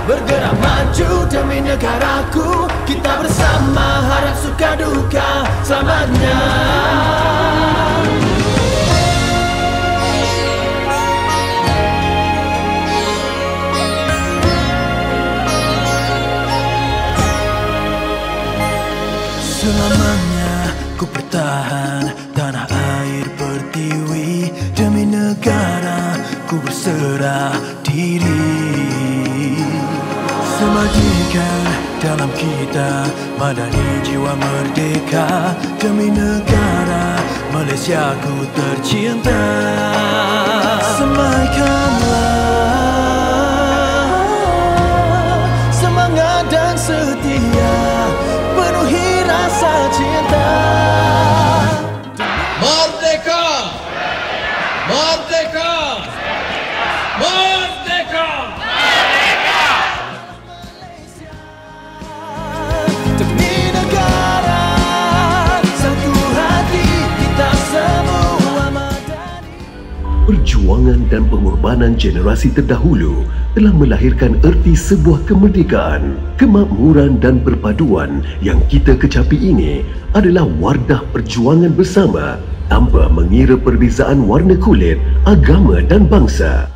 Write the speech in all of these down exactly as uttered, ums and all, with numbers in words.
bergerak maju demi negaraku. Kita bersama harap suka duka selamanya. Selamanya ku bertahan tanah air pertiwi, demi negara ku berserah diri. Semajikan dalam kita madani jiwa merdeka, demi negara Malaysia ku tercinta. Semaikanlah semangat dan setia, penuhi rasa cinta. Merdeka! Merdeka! Merdeka! Demi negara, satu hati kita semua madani. Perjuangan dan pengorbanan generasi terdahulu telah melahirkan erti sebuah kemerdekaan. Kemakmuran dan perpaduan yang kita kecapi ini adalah wardah perjuangan bersama tanpa mengira perbezaan warna kulit, agama dan bangsa.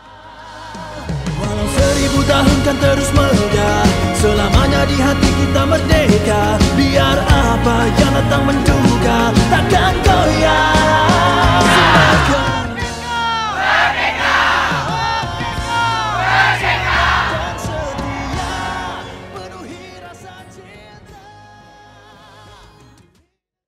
Walau seribu tahun kan terus megah, selamanya di hati kita merdeka. Biar apa yang datang mendung